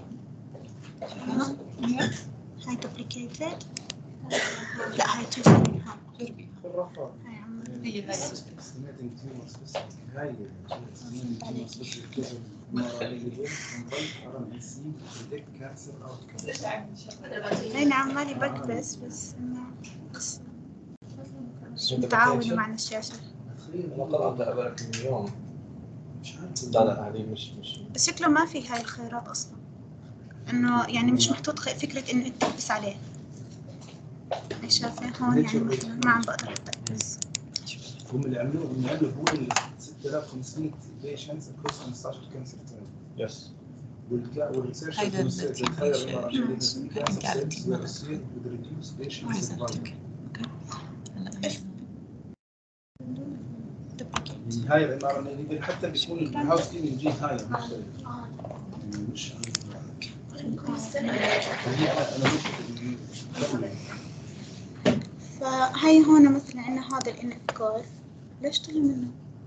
هاي هاي duplicated. لا هاي تو سكرين. جربي الرفع هاي عم هي هاي estimating tumor specific هاي estimating tumor specific كذا مرة اللي جاي نضيف ار ام سي predict cancer outcome. هاي عمالي بكبس بس انه بس مش متعاونة مع الشاشة. أنا قرأت قبلك من يوم. مش عارف. لا لا هذه مش مش. بس شكله ما في هاي الخيارات أصلا. إنه يعني مش محطوط فكرة إنه أنت تكبس عليه. هاي شايفة هون يعني مثلا ما عم بقدر أكبس. هم اللي عملوه اللي عملوه هو ال ستة آلاف وخمسمية patients across خمسطعش كانسر تايب. يس. والريسيرش هيدا demonstrated التيم higher شير. cancer هيدا cells التيم were associated with reduced patient survival. اوكي هلا duplicate. هاي الام ار ان اي حتى بيكون الهاوس كليننج جين هاي مختلف. مش فهاي هون مثلا عندنا هذا ال إن إف كور. ليش طلع منه؟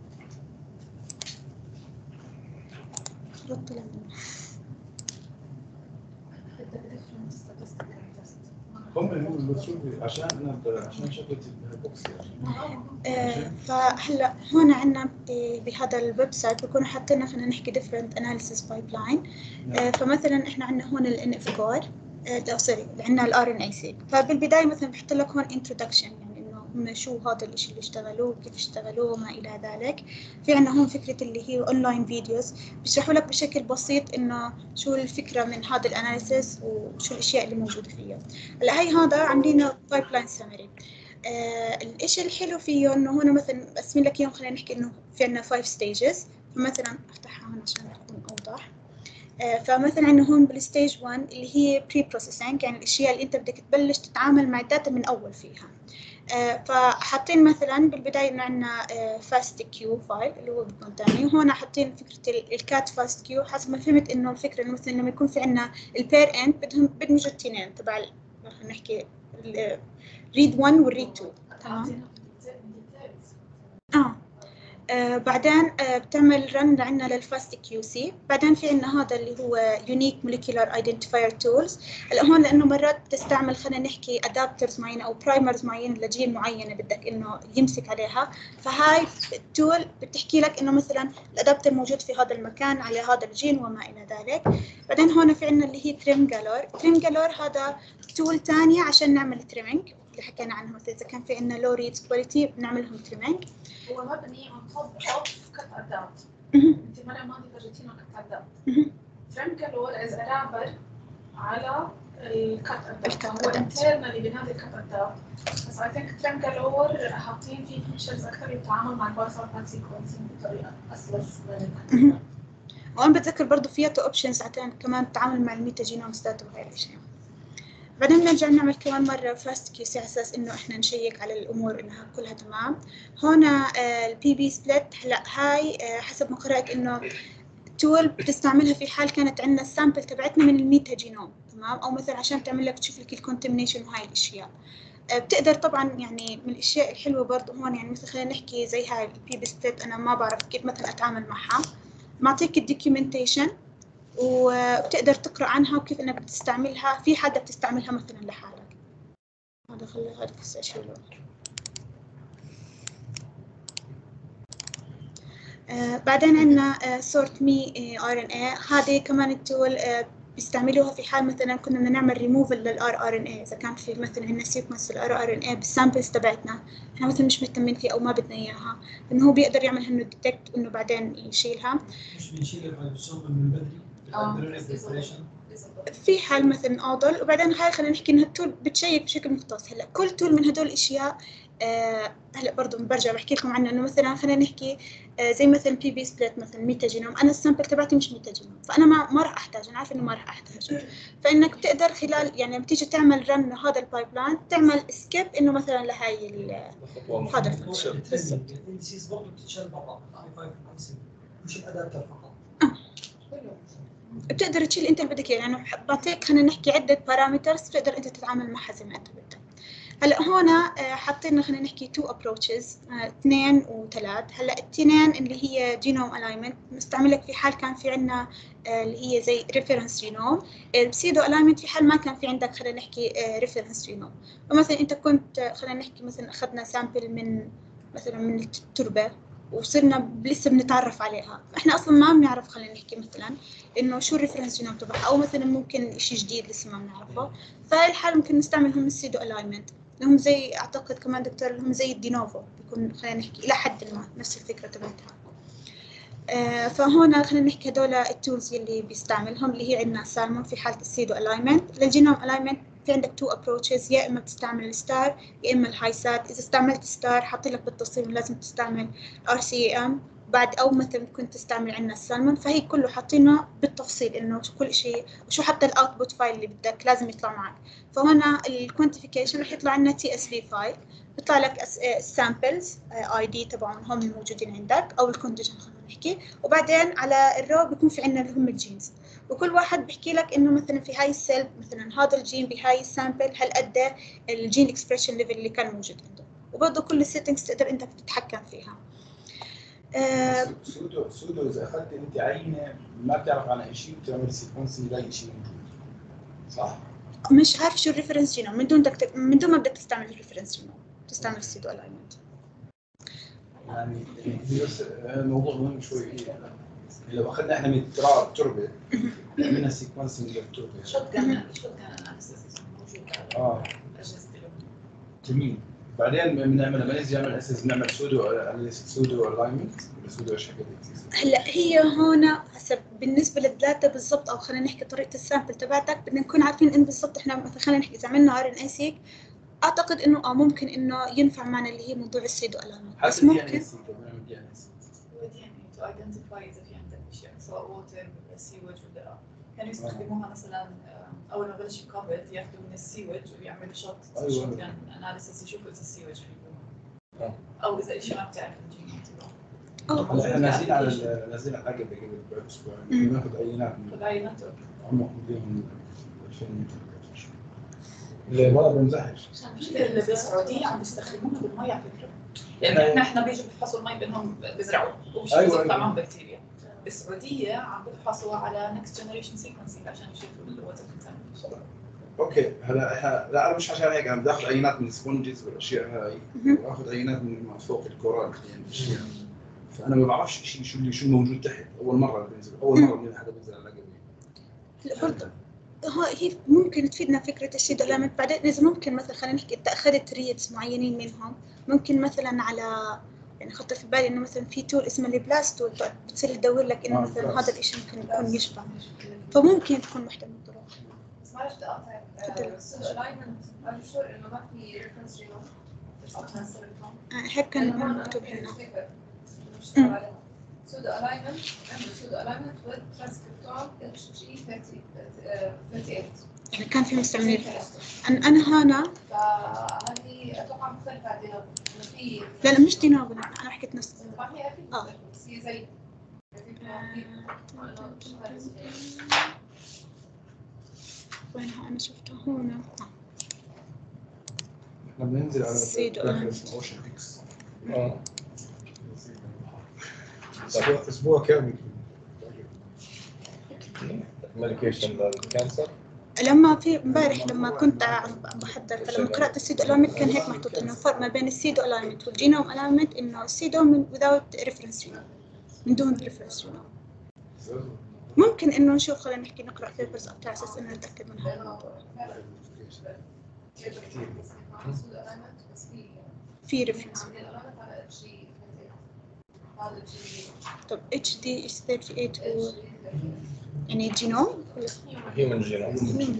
ليش طلع منه؟ هم المفروض عشان انا عشان شغلت البوكس آه فهلا هون عندنا بهذا الويب سايت بيكونوا حاطين خلينا نحكي different analysis pipeline. آه فمثلا احنا عندنا هون ال إن إف core آه سوري عندنا ال آر إن إيه seq. فبالبداية مثلا بحط لك هون introduction يعني إنه هم شو هذا الإشي اللي اشتغلوه كيف اشتغلوه وما إلى ذلك. في عنا هون فكرة اللي هي أونلاين فيديوز بيشرحوا لك بشكل بسيط إنه شو الفكرة من هذا الأناليسيس وشو الأشياء اللي موجودة فيه. هلا هي هذا عاملينه بايبلاين سمري. آه الإشي الحلو فيه إنه هون مثلا بقسم لك إياهم، خلينا نحكي إنه في عنا five stages. فمثلا أفتحها هون عشان تكون أوضح. آه فمثلا عندنا هون بالستيج واحد اللي هي بري بروسيسنج، يعني الاشياء اللي انت بدك تبلش تتعامل مع الداتا من اول فيها. آه فحاطين مثلا بالبدايه انه عندنا فاست كيو فايل اللي هو بيكون ثاني، وهون حاطين فكره الكات فاست كيو. حسب ما فهمت انه الفكره انه مثلا لما يكون في عندنا البير اند بدهم بدمجوا التنين تبع خلينا نحكي ريد واحد والريد اثنين. تمام. اه آه بعدين آه بتعمل رن عندنا للفاست كيو سي. بعدين في عندنا هذا اللي هو يونيك موليكولار ايدنتيفاير تولز. هلا هون لانه مرات بتستعمل خلينا نحكي ادابترز معينه او برايمرز معين لجين معينه بدك انه يمسك عليها، فهاي التول بتحكي لك انه مثلا الادابتر موجود في هذا المكان على هذا الجين وما الى ذلك. بعدين هون في عندنا اللي هي تريم جالور. تريم جالور هذا تول ثانيه عشان نعمل تريمينج اللي حكينا عنها، مثلا اذا كان في عندنا لو ريدز كواليتي بنعملهم تريمينج. هو مبني on top of cut adapt. انت المره الماضيه فرجيتينا cut adapt. trim galore is adapter على الكت adapt. هو internally بنادي الكت adapt. بس I think trim galore حاطين فيه features اكثر للتعامل مع البارسال سيكونسينج بطريقه اسلس من الكت. وأنا بتذكر برضو فيها تو اوبشنز عشان كمان التعامل مع الميتا جينومز داتا وهاي الاشياء. بعدين نرجع نعمل كمان مرة فاست كيو سي على أساس إنه إحنا نشيك على الأمور إنها كلها تمام. هنا البي بي سبليت. هلا هاي آه حسب ما قرأت إنه تول بتستعملها في حال كانت عندنا السامبل تبعتنا من الميتا جينوم، تمام، أو مثلا عشان تعمل لك تشوف لك الكونتامينيشن وهاي الأشياء. آه بتقدر طبعا يعني من الأشياء الحلوة برضو هون، يعني مثلا خلينا نحكي زي هاي البي بي سبليت أنا ما بعرف كيف مثلا أتعامل معها. معطيك الدوكيومنتيشن وبتقدر تقرأ عنها وكيف إنك بتستعملها في حاجة بتستعملها مثلا لحالك. هذا خلي هذا بس أشيله. آه بعدين عندنا آه sort me آر إن إيه. هذه كمان التول آه بيستعملوها في حال مثلا كنا بدنا نعمل ريموفل للار ار ان اي. اذا كان في مثلا عندنا سيكونس الار ار ان اي بالسامبلز تبعتنا احنا مثلا مش مهتمين فيه او ما بدنا اياها، انه هو بيقدر يعمل انه ديتكت انه بعدين يشيلها. مش بنشيل الريبوسوم من بدري في حال مثلا اضل. وبعدين هاي خلينا نحكي انها التول بتشيك بشكل مختص. هلا كل تول من هدول الاشياء آه هلا برضه برجع بحكي لكم عنه انه مثلا خلينا نحكي آه زي مثلا بي بي سبليت مثلا ميتا جينوم. انا السامبل تبعتي مش ميتا جينوم فانا ما ما راح احتاج، انا عارفه انه ما راح احتاج. فانك بتقدر خلال يعني لما تيجي تعمل رن هذا البايب لاين تعمل سكيب انه مثلا لهي هذا الفانكشن بالضبط. الاندسيس برضه بتتشال برا مش الادابتر فقط. بتقدر تشيل انت اللي بدك اياه، يعني بعطيك خلينا نحكي عده بارامترز بتقدر انت تتعامل معها زي ما انت بدك. هلا هنا حاطين خلينا نحكي تو ابروتشز اثنين وثلاث. هلا الاثنين اللي هي جينوم الاينمنت مستعملك في حال كان في عندنا اللي هي زي ريفرنس جينوم. البسيدو الاينمنت في حال ما كان في عندك خلينا نحكي ريفرنس جينوم. فمثلا انت كنت خلينا نحكي مثلا اخذنا سامبل من مثلا من التربه وصرنا لسه بنتعرف عليها، احنا اصلا ما بنعرف خلينا نحكي مثلا انه شو الريفرنس جينوم تبعها او مثلا ممكن شيء جديد لسه ما بنعرفه. فهي الحال ممكن نستعملهم السيدو الاينمنت لهم زي اعتقد كمان دكتور لهم زي الدينوفو بيكون خلينا نحكي الى حد ما نفس الفكره تبعتها. آه فهنا خلينا نحكي هدول التولز اللي بيستعملهم اللي هي عندنا سالمون في حاله السيدو الاينمنت. للجينوم الاينمنت في عندك تو ابروتشز، يا اما بتستعمل الستار يا اما الهايسات. اذا استعملت ستار حاطين لك بالتصميم لازم تستعمل ار سي ام بعد، او مثلا كنت تستعمل عندنا السالمون. فهي كله حاطينه بالتفصيل انه كل شيء وشو حتى الاوتبوت فايل اللي بدك لازم يطلع معك. فهنا الكوانتيفيكيشن رح يطلع لنا تي اس في فايل، بيطلع لك السامبلز اي دي تبعهم هم الموجودين عندك او الكونتيجن خلينا نحكي، وبعدين على الرو بيكون في عندنا اللي هم الجينز، وكل واحد بيحكي لك انه مثلا في هاي السيل مثلا هذا الجين بهاي السامبل هل ادى الجين اكسبريشن ليفل اللي كان موجود عنده. وبرضه كل السيتنجز تقدر انت تتحكم فيها. آه سودو سودو اذا اخذت انت عينه ما بتعرف عنها شيء بتعمل سيكونسنج لاي شيء موجود صح؟ مش عارف شو الريفرنس جينوم من دون دك... من دون ما بدك تستعمل الريفرنس جينوم تستعمل السيدو الاينمنت. يعني بس الموضوع مهم شوي. لو اخذنا احنا من التراب تربه عملنا سيكونسنج للتربه شوت جان شوت جان اناليسيس موجود اه جميل. بعدين بنعمل لما نيجي نعمل اساس بنعمل سودو سودو الاينمنت ولا سودو ايش حكيت؟ هلا هي هون حسب بالنسبه للداتا بالضبط، او خلينا نحكي طريقه السامبل تبعتك بدنا نكون عارفين ان بالضبط احنا مثلا خلينا نحكي اذا عملنا ار ان اي سيك اعتقد انه اه ممكن انه ينفع معنا اللي هي موضوع السيدو الاينمنت، بس ممكن to identify إذا في عندك أشياء سواء ووتر ولا سيوج ولا كانوا يستخدموها مثلا أول ما بلش الكوفيد ياخذوا من السيوج ويعملوا شوت شوت يعني أناليسيس يشوفوا إذا السيوج فيه أو إذا شيء ما بتعرف الجين تبعه. احنا نازلين على نازلين على العقبة قبل أسبوعين بناخذ عينات خذ عينات عمق فيهم ألفين متر. اللي ما بنزحش. اللي بالسعودية عم بيستخدموها بالمية على فكرة. يعني احنا احنا بيجوا بيفحصوا المي بانهم بيزرعوا وبشوفوا أيوة اذا معهم بكتيريا. بالسعوديه عم بيفحصوا على نكست جنريشن سيكونسينج عشان يشوفوا الووتر كونتامينيشن. اوكي هلا احنا لا انا مش عشان هيك عم باخذ عينات من السبونجز والاشياء هاي واخذ عينات من فوق الكورال يعني الاشياء، فانا ما بعرفش شيء شو اللي شو موجود تحت. اول مره بنزل اول مره من حدا بينزل على العقبه. لا برضه هي ممكن تفيدنا فكرة السيدو الاينمنت. بعدين إذا ممكن مثلا خلينا نحكي أنت أخذت ريتس معينين منهم، ممكن مثلا على يعني خطر في بالي إنه مثلا في تول اسمه البلاست تول بتصير تدور لك إنه مثلا هذا الإشي ممكن يكون يشبه، فممكن تكون واحدة من الطرق. بس معلش بدي أقاطعك، السيدو الاينمنت أنا شور إنه ما في ريفرنس رينو هيك كان مكتوب هنا. سودو الاينمنت عندنا سودو الاينمنت with transcriptome إتش جي ثلاثة وثلاثين يعني كان في مستعملين أنا أنا هنا فهذه أتوقع مختلفة عن دينابل. في لا لا مش دينابل، أنا حكيت نفس ما هي أكيد آه. بس هي زي وينها أنا شفتها هنا. احنا بننزل على سيدو اوشن اكس اه اسبوع اسبوع كامل ميديكيشن للكانسر. لما في امبارح لما كنت عم بحضر فلما قرأت السيدو الاينمنت كان هيك محطوط إنه الفرق ما بين السيدو الاينمنت والجينوم الاينمنت إنه السيدو من without reference genome من دون reference genome. ممكن إنه نشوف خلينا نحكي نقرأ papers أو على أساس إنه نتأكد من هذا الموضوع. في reference. طب إتش دي ثلاثة وثلاثين هو يعني جينوم ولا هيومن جينوم.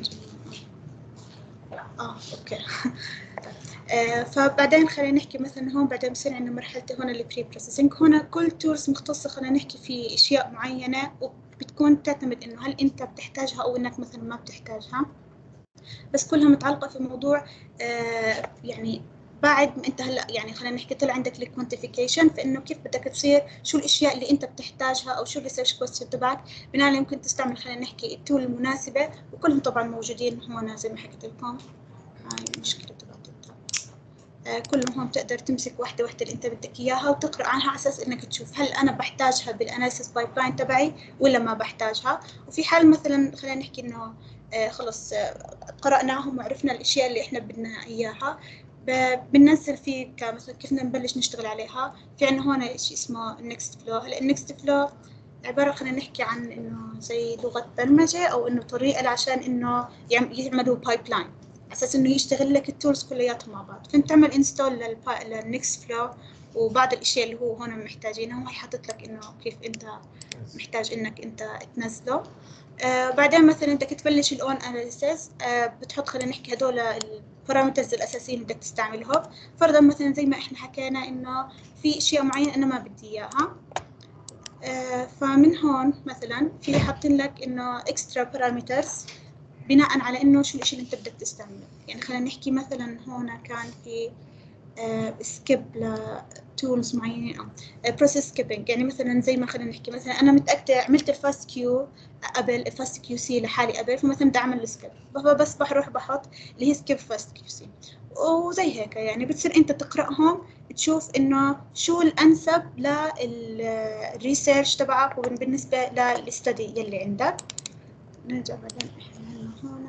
اه اوكي. آه فبعدين خلينا نحكي مثلا هون بعدين بصير عندنا مرحلة هون البري بروسيسنج. هنا كل تولز مختصة خلينا نحكي في اشياء معينة وبتكون تعتمد انه هل انت بتحتاجها او انك مثلا ما بتحتاجها، بس كلها متعلقة في موضوع آه يعني بعد ما انت هلا يعني خلينا نحكي طلع عندك الكوانتيفيكيشن، فانه كيف بدك تصير شو الاشياء اللي انت بتحتاجها او شو الريسيرش كويستشن تبعك بناء على يمكن تستعمل خلينا نحكي التول المناسبه، وكلهم طبعا موجودين هون زي ما حكيت لكم. هاي المشكله تبعت آه كلهم هون بتقدر تمسك واحده واحده اللي انت بدك اياها وتقرا عنها على اساس انك تشوف هل انا بحتاجها بالاناليسيس بايب لاين تبعي ولا ما بحتاجها. وفي حال مثلا خلينا نحكي انه آه خلص آه قراناهم وعرفنا الاشياء اللي احنا بدنا اياها، بننزل فيه كمثلا كيف نبلش نشتغل عليها. في عندنا هون شيء اسمه النكست فلو. هلا النكست فلو عبارة خلينا نحكي عن إنه زي لغة برمجة أو إنه طريقة عشان إنه يعملوا بايب لاين أساس إنه يشتغل لك التولز كلياتهم مع بعض. فأنت تعمل انستول للنكست فلو وبعض الأشياء اللي هو هون محتاجينها، هو حاطط لك إنه كيف أنت محتاج إنك أنت تنزله. آه بعدين مثلا بدك تبلش الأون أناليسيس، آه بتحط خلينا نحكي هدول البارامترز الأساسيين بدك تستعملهم. فرضا مثلا زي ما إحنا حكينا إنه في أشياء معينة أنا ما بدي إياها، آه فمن هون مثلا في حاطين لك إنه إكسترا بارامترز بناء على إنه شو الإشي اللي أنت بدك تستعمله. يعني خلينا نحكي مثلا هون كان في سكيب لتولز معينين أو بروسيس سكيبينج. يعني مثلا زي ما خلينا نحكي مثلا أنا متأكدة عملت الفاست كيو قبل الفاست كيو سي لحالي قبل، فمثلا بدي أعمل السكيب فبس بروح بحط اللي هي سكيب فاست كيو سي وزي هيك. يعني بتصير أنت تقرأهم تشوف إنه شو الأنسب للريسيرش تبعك وبالنسبة للستدي يلي عندك. نرجع بعدين إحنا هنا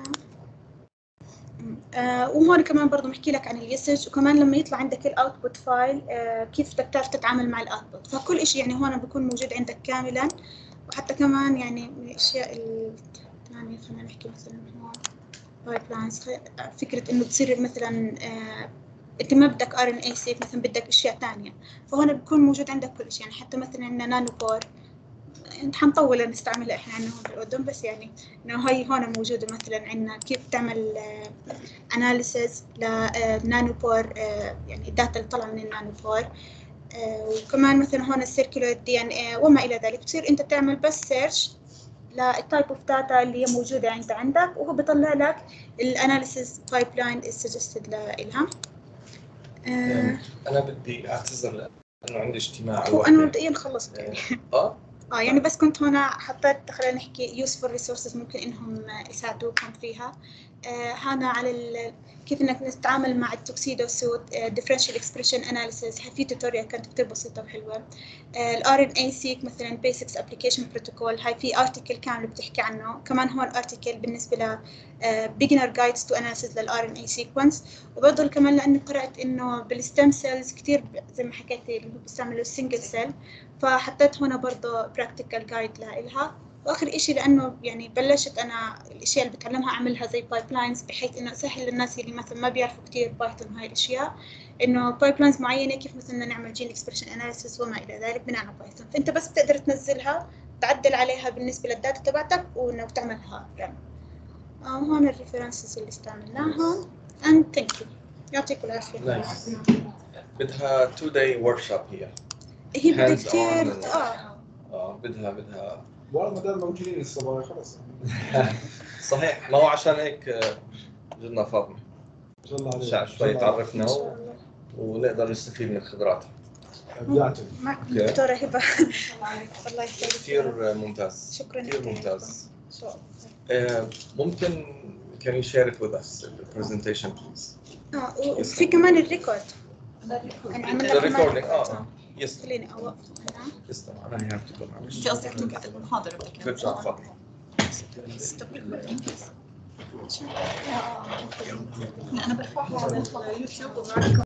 آه وهون كمان برضو محكي لك عن اليسج، وكمان لما يطلع عندك الاوتبوت فايل آه كيف بدك تعرف تتعامل مع الاوتبوت. فكل إشي يعني هون بيكون موجود عندك كاملا. وحتى كمان يعني من الاشياء الثانيه خلينا نحكي مثلا هون بايب لاينز، فكره انه تصير مثلا آه انت ما بدك ار ان اي سيك مثلا، بدك اشياء ثانيه، فهون بيكون موجود عندك كل شيء. يعني حتى مثلا عندنا نانو بور، انت حنطول نستعملها احنا عندنا هون بالاردن، بس يعني انه هي هون موجوده. مثلا عندنا كيف تعمل اناليسيز لنانو بور، يعني الداتا اللي طلع من النانو بور. وكمان مثلا هون السيركولر دي ان اي وما الى ذلك. بتصير انت تعمل بس سيرش للتايب اوف داتا اللي هي موجوده عند عندك، وهو بيطلع لك الاناليسيز بايب لاين السجستد لها. يعني انا بدي اعتذر لانه عندي اجتماع. هو انا مبدئيا خلصت يعني. اه اه يعني بس كنت هنا حطيت، خلينا نحكي useful resources ممكن انهم يساعدوكم فيها. آه هنا على ال... كيف انك نتعامل مع التوكسيدو سوت، آه differential expression analysis، في توتوريال كانت كتير بسيطة وحلوة. آه ال آر إن إيه seq مثلا basics application protocol، هاي في article كامل بتحكي عنه. كمان هون article بالنسبة ل uh, beginner guides to analysis لل آر إن إيه sequence. وبرضه كمان لأني قرأت إنه بالstem cells كتير زي ما حكيتي اللي هو بيستعملوا single cell، فحطيت هنا برضه practical guide لها. واخر إشي لانه يعني بلشت انا الاشياء اللي بتعلمها اعملها زي بايبلاينز، بحيث انه اسهل للناس اللي مثلا ما بيعرفوا كتير بايثون هاي الاشياء، انه بايبلاينز معينه كيف مثلا نعمل جين اكسبريشن اناليسيس وما الى ذلك بناء على بايثون. فانت بس بتقدر تنزلها، تعدل عليها بالنسبه للداتا تبعتك وانك تعملها رن. آه هون الريفرنسز اللي استعملناها. and thank you. يعطيكم العافيه. نايس. بدها two day workshop هي. هي بدها Hands on كتير and- اه اه بدها بدها والله ما دام موجودين الصبايا خلص. صحيح. ما هو عشان هيك آه، جبنا فاطمه ان شاء الله عليك. شع- شوي تعرفنا ان و- شاء الله. ونقدر نستفيد من خبراتها. ابدعتوا. معكم أوكي. دكتورة هبة. الله يسعدك. كثير ممتاز. شكرا كثير كثير. ممتاز. ان شاء الله. آه، ممكن can you share it with us the presentation please. اه وفي كمان الريكورد. انا عملنا The كمان recording اه يس خليني اوقف هنا. يس انا I have to go معلش. شو قصدك تنكتب المحاضرة بدك؟ Good job فاطمه. ستوب ريكوردينج. لا أنا برفعها على اليوتيوب وبعرف